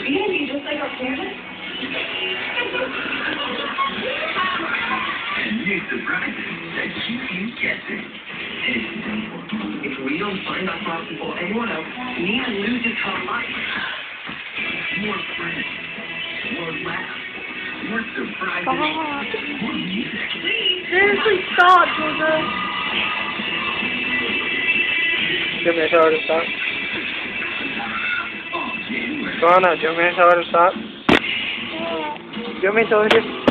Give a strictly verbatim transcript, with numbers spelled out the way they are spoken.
Andy, just like our parents? And new surprises that you can get it. It's simple. If we don't find that product before anyone else, Nina loses her life. More friends, more laughs, more surprises, Stop. more music. Seriously, stop, Joseph. Give me a shower to stop. Oh, January. Go on now, do you want me to tell her to stop? Do you want me to tell her to?